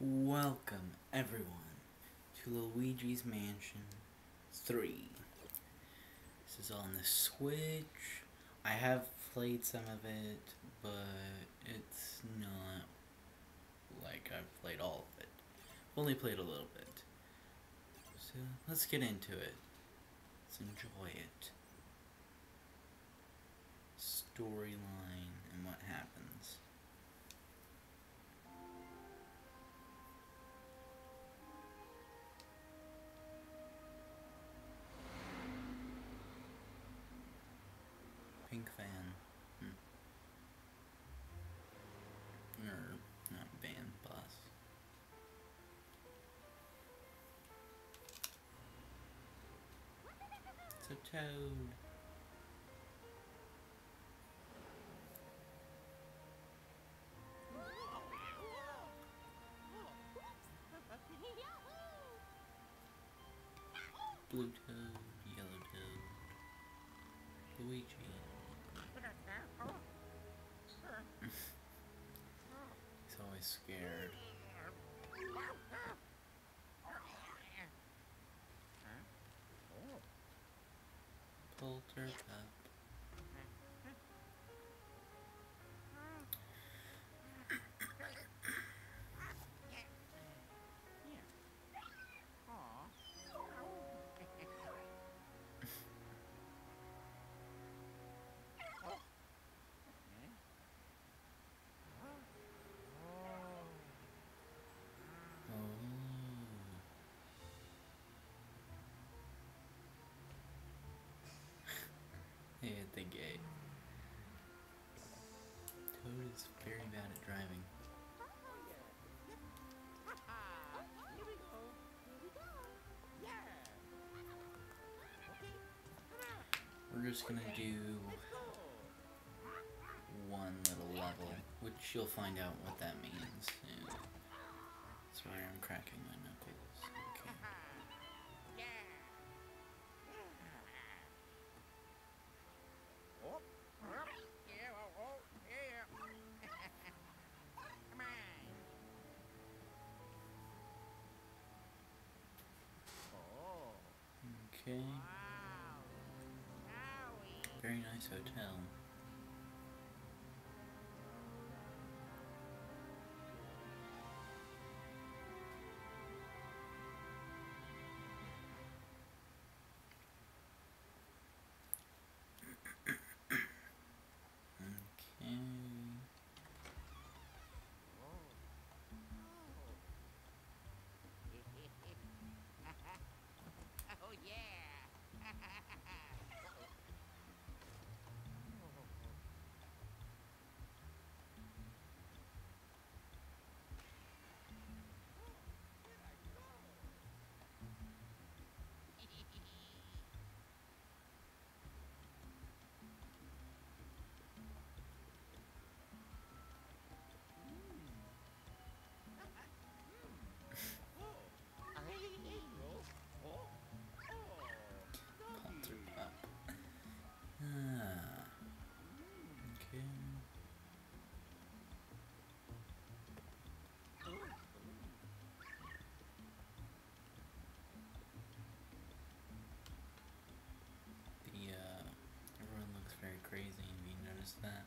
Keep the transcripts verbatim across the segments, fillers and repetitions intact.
Welcome, everyone, to Luigi's Mansion three. This is on the Switch. I have played some of it, but it's not like I've played all of it. I've only played a little bit. So, let's get into it. Let's enjoy it. Storyline and what happens. Pink van. Hmm. Or, not van, bus. It's a toad. Blue toad, yellow toad, Luigi. He's always scared. Polter pup. Hey, at the gate. Toad is very bad at driving. We're just gonna do one little level, which you'll find out what that means soon. Sorry, I'm cracking my knuckles. Okay. Okay. Very nice hotel. Okay. Oh yeah. Polter pup. Ah. Okay. The, uh, everyone looks very crazy. Have you noticed that?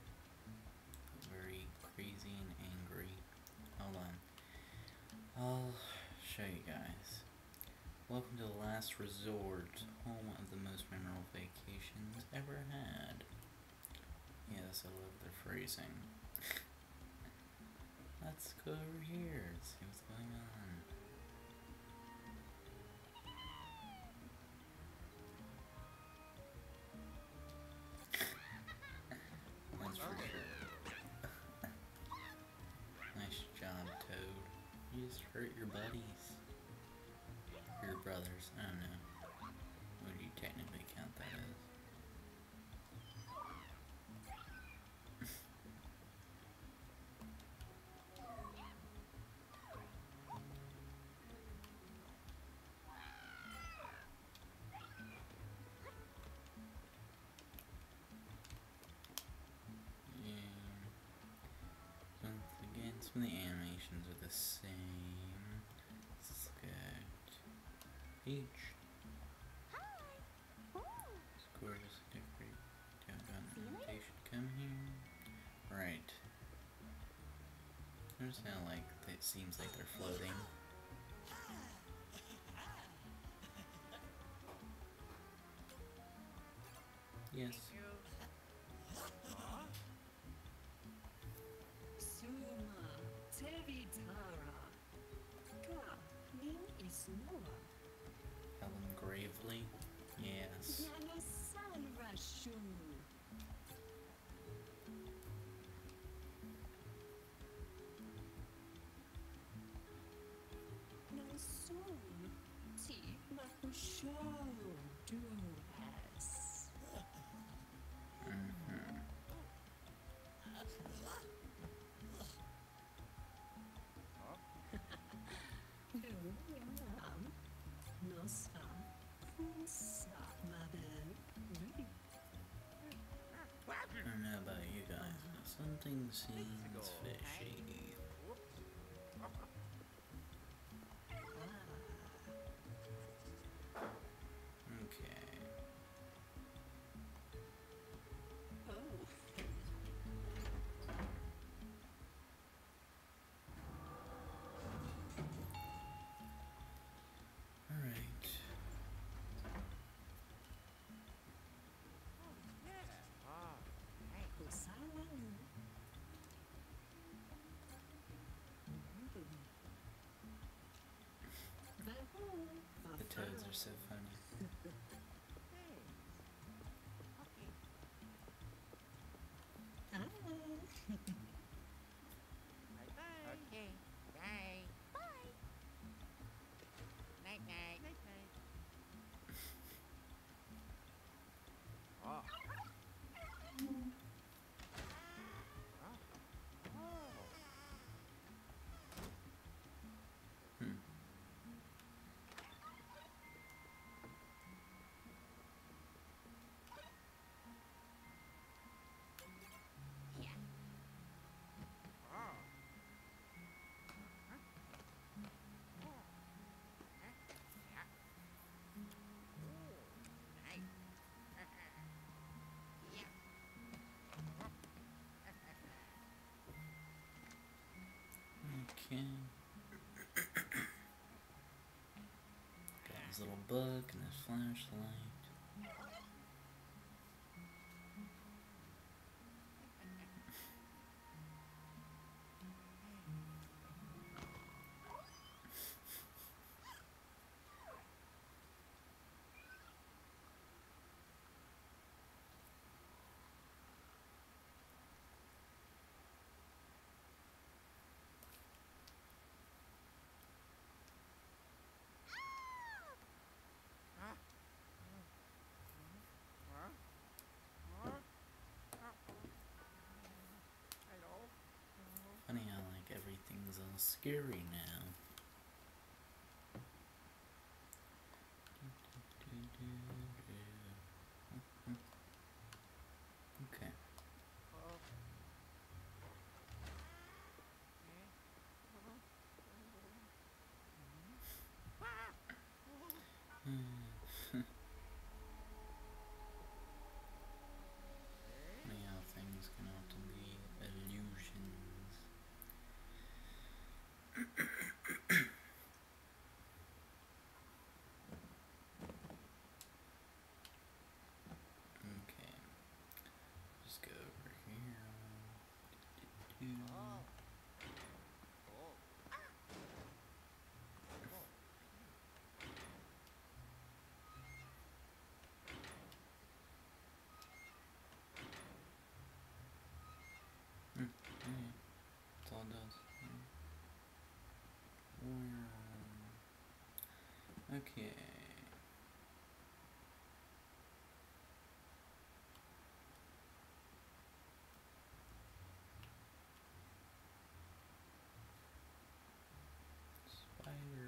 Very crazy and angry. Hold on. I'll show you guys. Welcome to the last resort, home of the most memorable vacations ever had. Yes, I love the phrasing. Let's go over here and see what's going on. That's for sure. Nice job, Toad. You just hurt your buddies. Or your brothers. I don't know. What do you technically count that as? Yeah. Once again, some of the animations are the same. H. Hi. Oh. It's gorgeous. Decorate. Down the invitation. Come here. Right. Notice how like it seems like they're floating. Yes. Suma. Tevitara. Ka. Nin isnoa. Helen gravely. Yes. Yana Sanrashu. No soon. Ti makusho do has. Mm-hmm. Nosa. Fusa. Mother. Ready. I don't know about you guys, but something seems fishy. Okay. Oh. Alright. Kusawalu. The toads are so funny. Okay. Bye. Bye. Night night. Night night. Oh. Hmm. Yeah. Oh. Okay. Got his little book and his flashlight. Funny how like everything's all scary now. Okay. Funny how things can often be illusions. Okay. Just go over here. Oh. Oh. Hmm. Okay. That's all it does. Wow. Okay. Spider.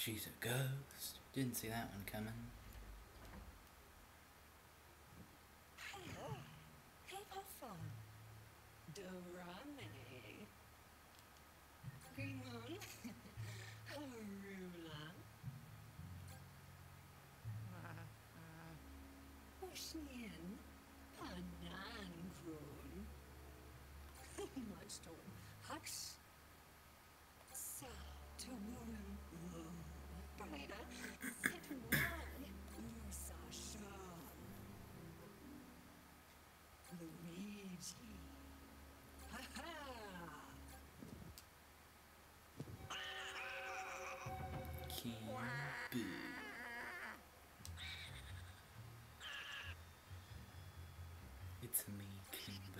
she's a ghost. Didn't see that one coming. Hey, Papa. Dorame. Green Moon. Harula. Ocean. Panankron. Milestone. Hux. Sa. Tumurum. Breda. Setwan. Ursa Shaw. Luigi. Ha ha! King Boo. It's me, King Boo.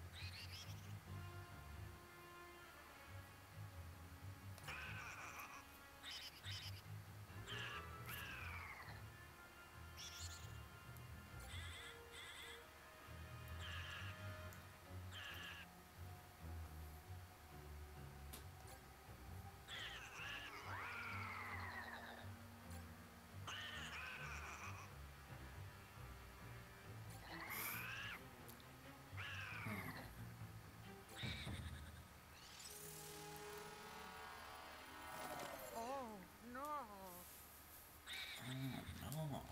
Oh, no. Oh no.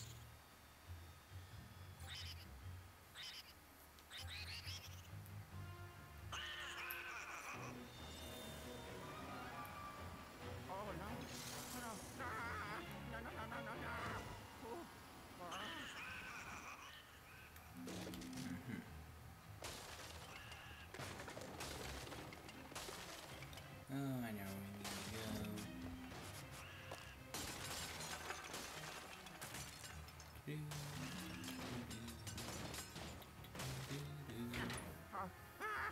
Oh, no. No, no. No, no, no, no, no, no. Oh, oh. Oh, I know where we need to go. Do, do, do, do, do. Oh, ah.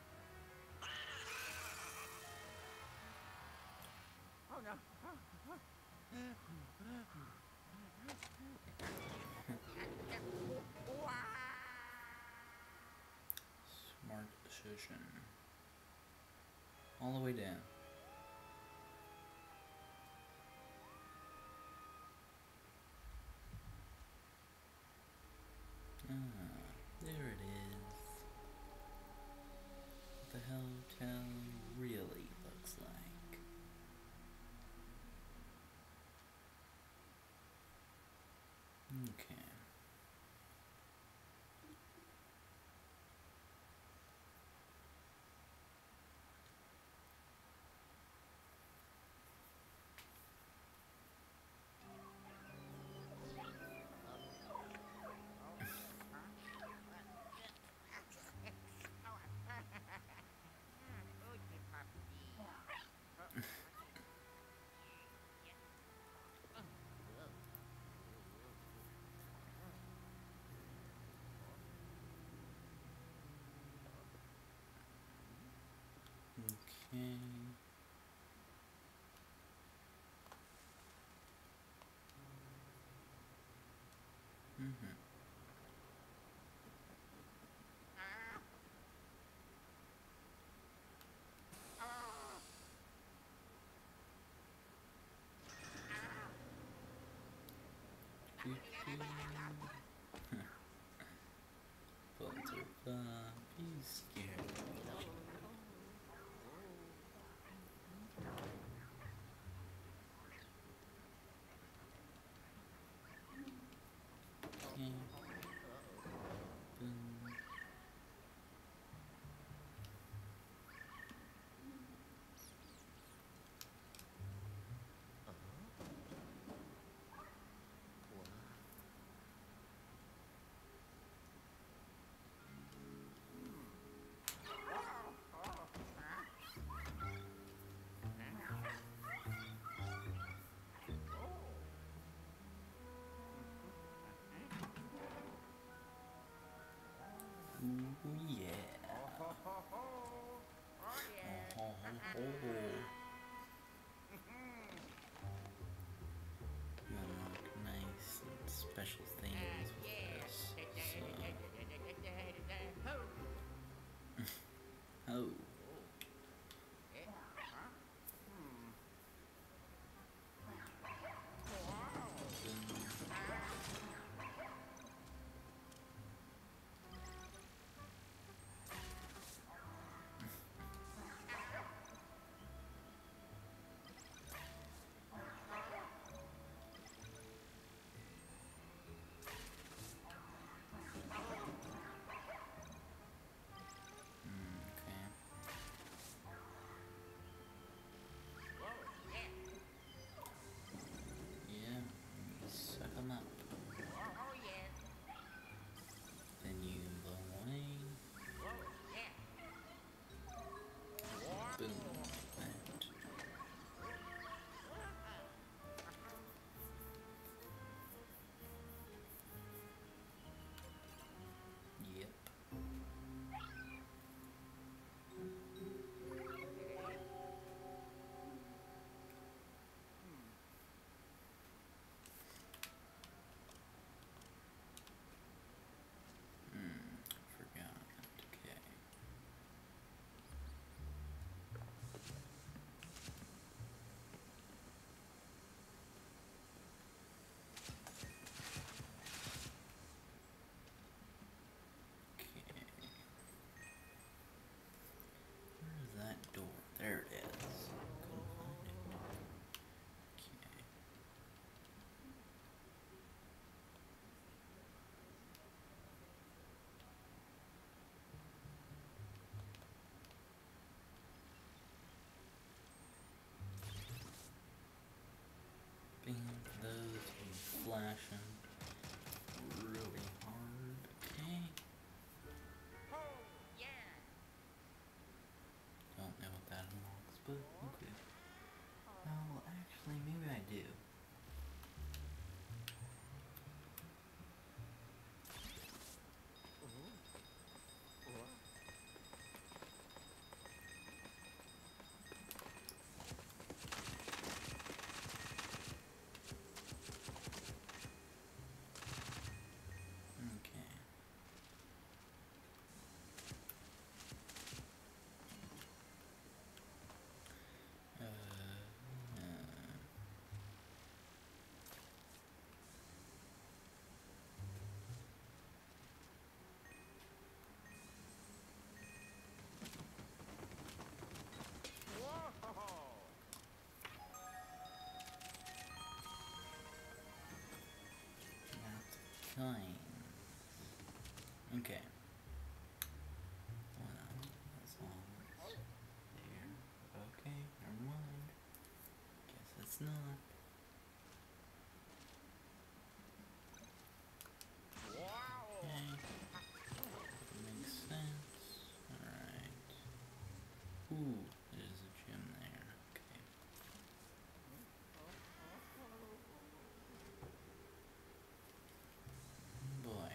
Oh, no. Oh, oh. Smart decision. All the way down. Ah, there it is. What the hotel really looks like. Okay. Okay. Mm-hmm. Butterfly, be scared. Okay. Boom. flashing really hard. Okay. Oh, yeah. Don't know what that unlocks, but okay. Well, actually, maybe I do. Okay. Uh, uh, Whoa. not kind. Okay. Well, as long as there. Okay, never mind. Guess it's not. Wow. Okay. Makes sense. Alright. Ooh, there's a gem there. Okay. Boy.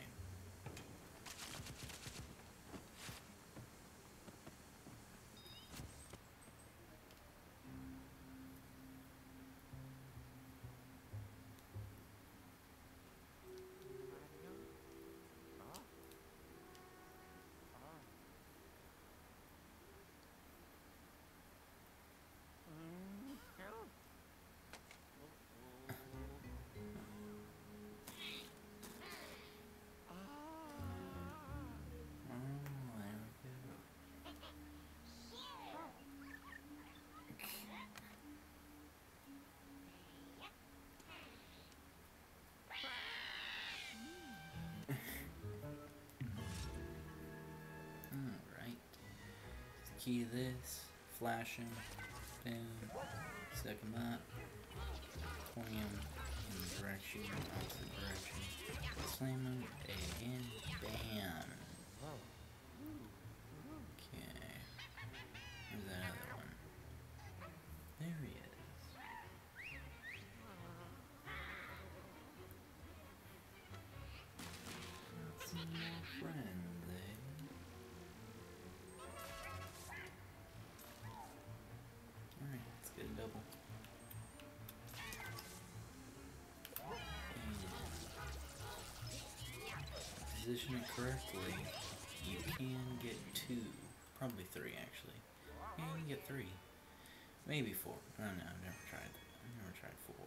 Oh, there we go. Alright. Key this. Flashing. Boom. Second that. Pointing him in the direction, opposite direction. Slam him again. Bam. Okay. Where's that other one? There he is. Got some more friends, eh? Alright, let's get a double. And position it correctly, you can get two. Probably three, actually. Yeah, you can get three. Maybe four. I don't know, I've never tried. I've never tried four.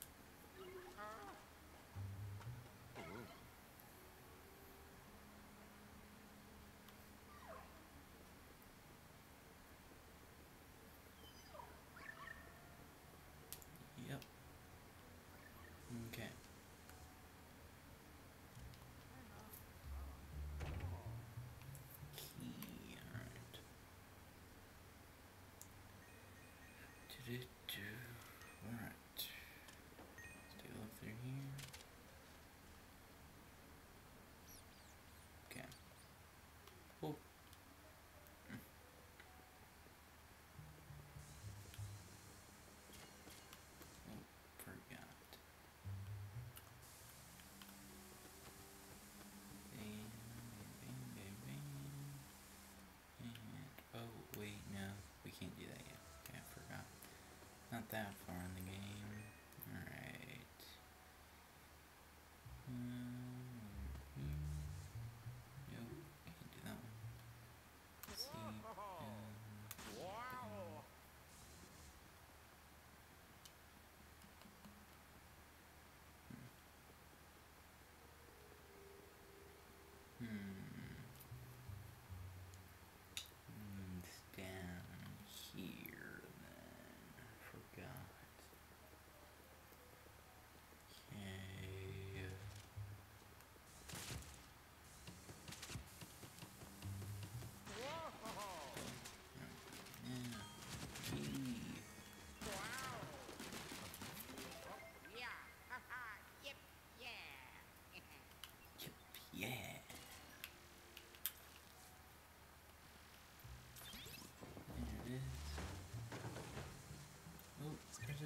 Yep. Okay. Key, alright. Do-do-do. Alright.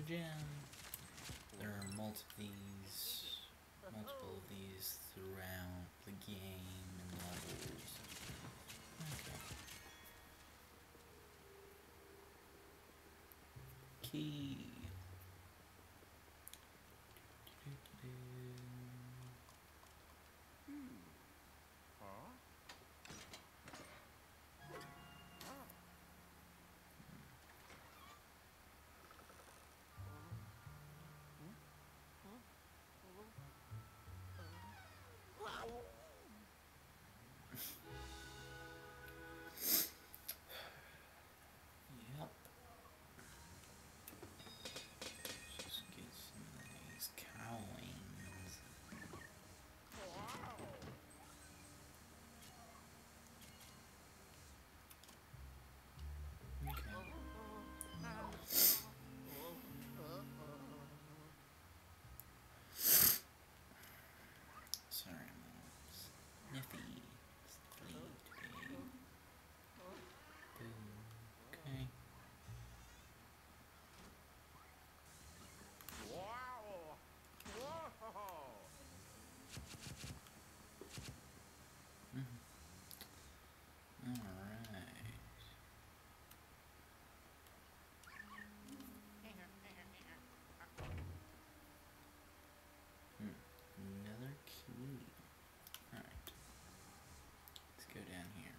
gem. There are multiple these, multiple of these throughout the game and levels. Okay. Key. Huh? Yep. Just get some of these coins. Okay. Sorry, I'm a little sniffy. Sniffly today. Boom. Okay. Wow! Whoa! Mm-hmm. Alright. Hmm. Another key. Alright. Let's go down here.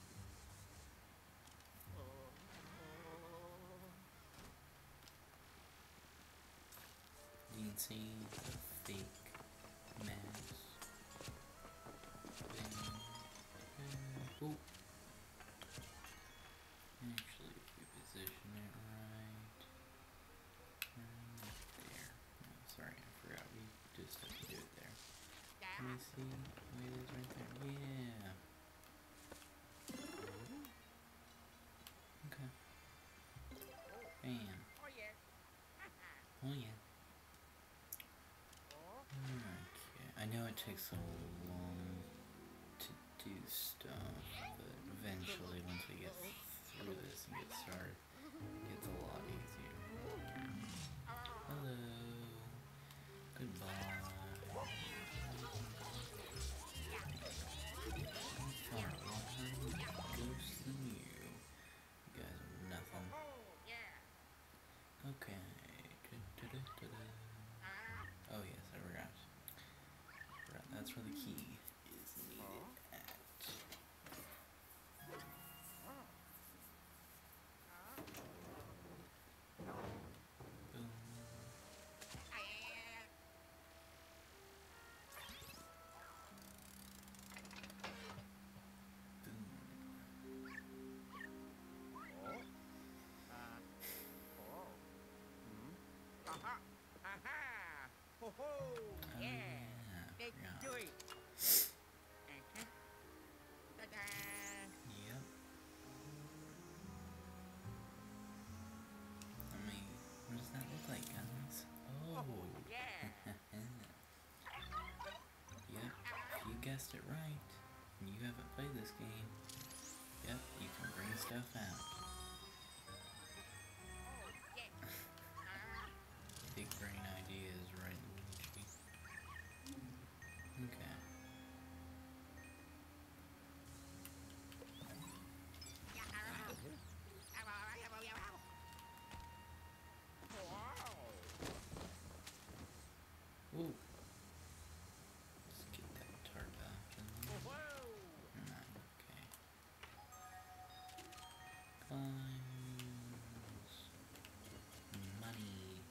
You can see the fake mask. Bang. Bang. Oh. Actually, if we position it right, right there. No, sorry, I forgot. We just have to do it there. Let me see. Oh, it is right there. Yeah. Okay. Bam. Oh yeah. Oh yeah. Okay. I know it takes a long to do stuff, but eventually, once we get through this and get started, it gets a lot easier. Hello. Goodbye. I'm far more ghosts than you. You guys are nothing. Oh yeah. Okay. Da-da-da-da-da. Oh yes, I forgot. Forgot that's where the key is needed at. Boom. Boom. Aha! Aha! Ho ho! Oh Yeah! yeah, I Let's forgot. do it! Uh-huh. Ta-da! Yep. I mean, what does that look like, guys? Oh. Oh yeah! Yep, if you guessed it right, and you haven't played this game, yep, you can bring stuff out. Oh yeah! Big brain ideas, right, Luigi? Okay. Wow! Ooh. Let's get that tart out. Whoa! Never mind, okay. Coins. Money.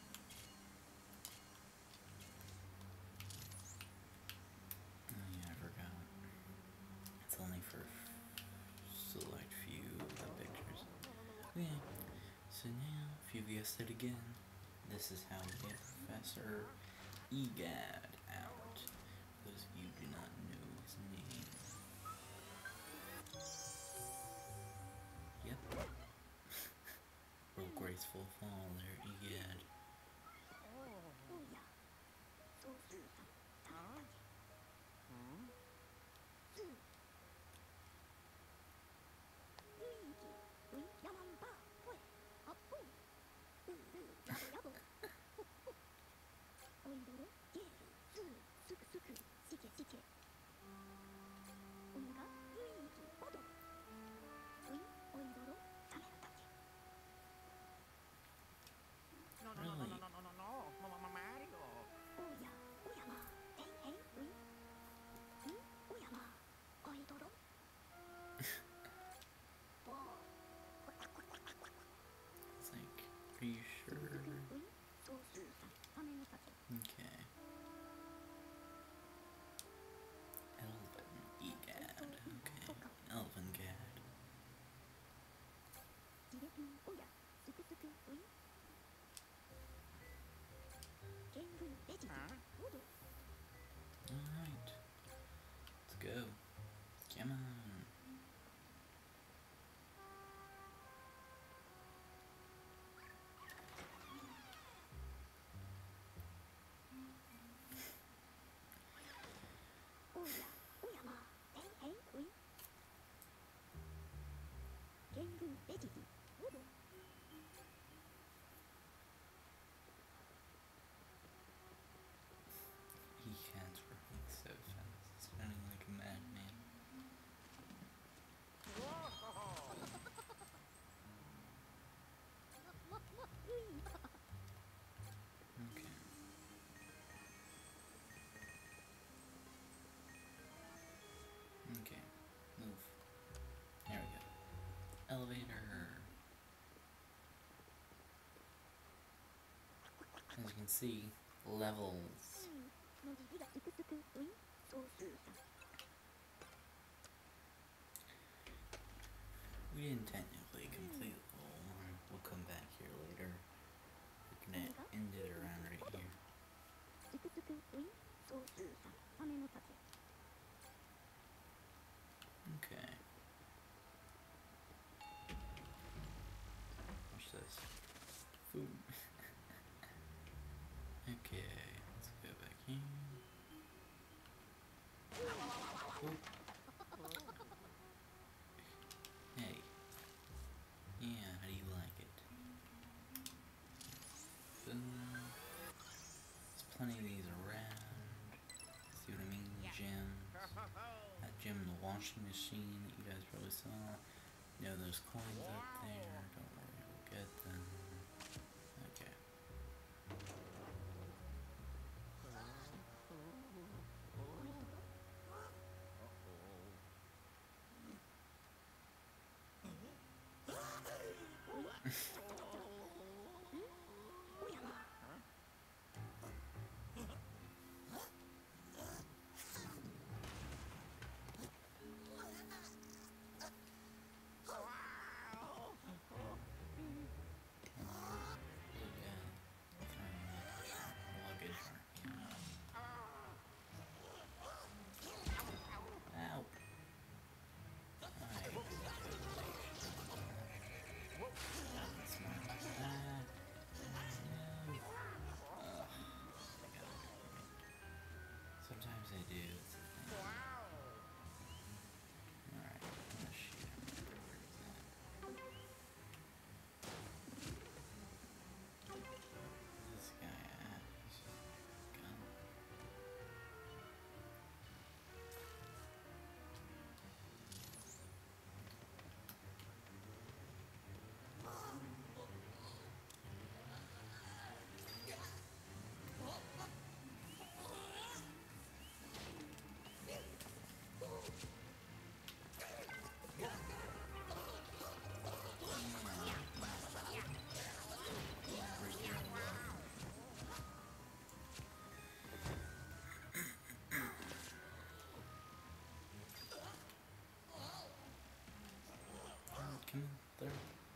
Oh yeah, I forgot. It's only for select few of the pictures. Okay, so now, if you've guessed it again, this is how we get Professor Egad out. For those of you who do not know his name. Yep. Real graceful fall there, Egad. He can't run so fast. It's running like a madman. Okay. Okay. Move. There we go. Elevator. As you can see, levels. We didn't technically complete the whole one. We'll come back here later. We're gonna end it around right here. Okay. What's this? Food. Okay, let's go back in. Oop. Hey. Yeah, how do you like it? Boom. There's plenty of these around. See what I mean? Gems. That gem in the washing machine that you guys probably saw. You know those coins up there. Don't worry, we'll get them. Okay. Sometimes I do. It's a thing. Alright, I'm gonna shoot him. Where is that? Where's this guy at? He's just gone. Come on, there.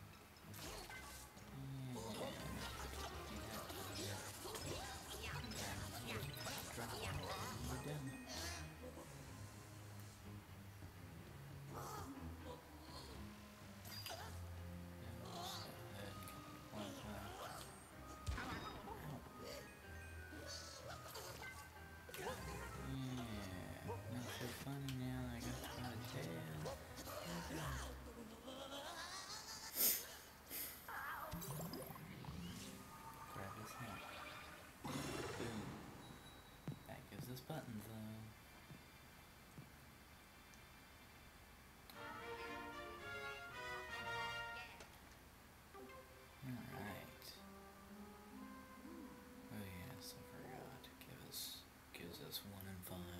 Buttons though. Alright. Oh yes, I forgot. Give us gives us one and five.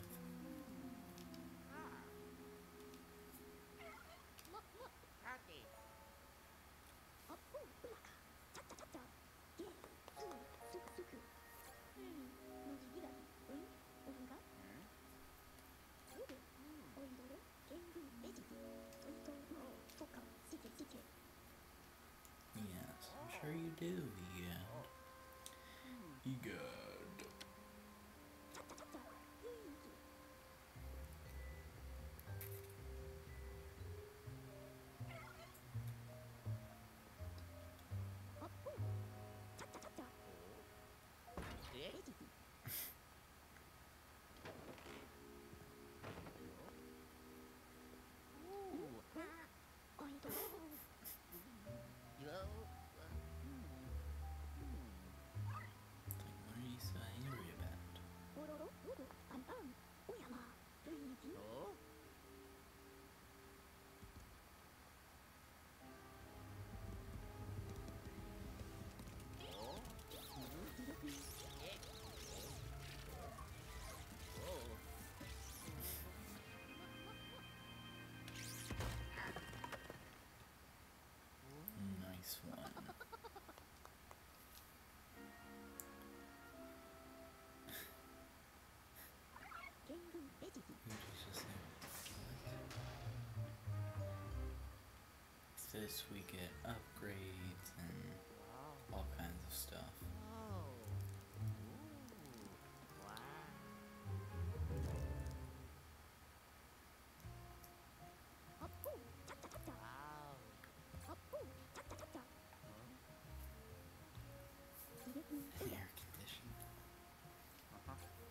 Yes, I'm sure you do, Egad. Egad. Oh? Oh? Oh. Nice one. Luigi's just like, what? This we get upgrades and Wow. all kinds of stuff. Oh. Ooh. Wow. Wow. Air conditioning. Uh-huh.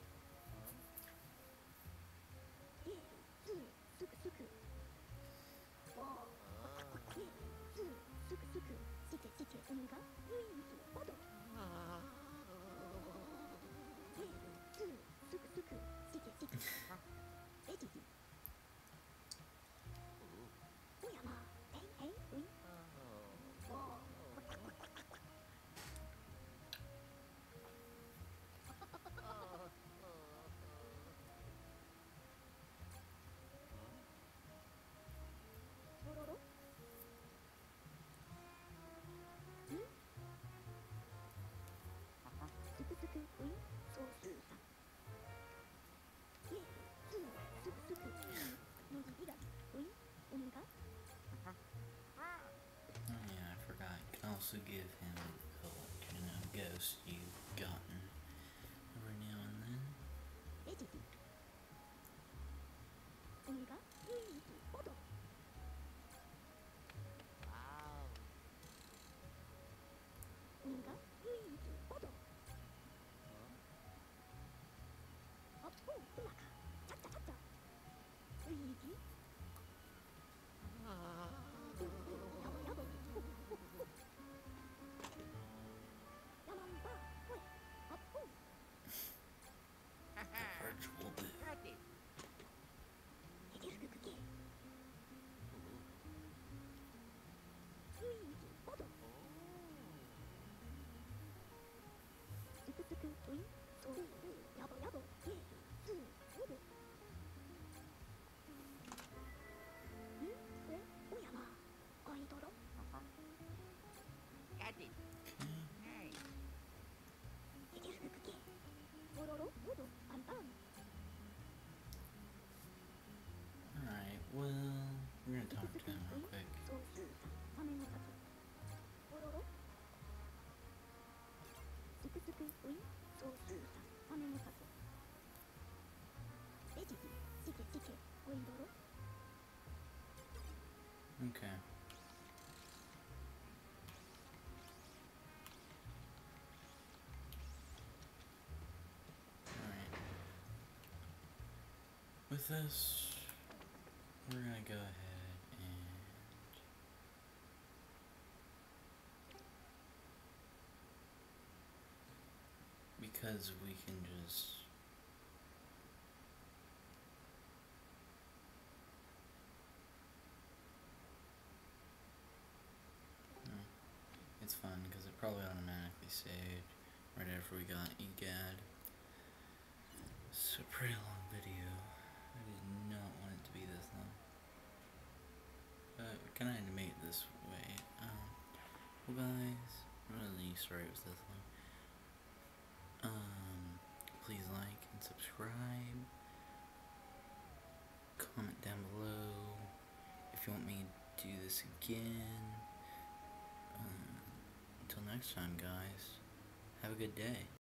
Oh yeah, I forgot. You can also give him a collection of ghosts you've gotten every now and then. Wow. Virtual boo. Got it. Uh-huh. Got it. Okay. Nice. Alright, well, we're gonna talk to him real quick. Okay. Alright. With this, we're gonna go ahead and because we can just no, it's fun because it probably automatically saved right after we got E G A D. It's a pretty long video. I did not want it to be this long. But we kinda had to make it this way. Um, well guys, I'm really sorry it was this long. Um, please like and subscribe. Comment down below if you want me to do this again. Um, until next time guys, have a good day.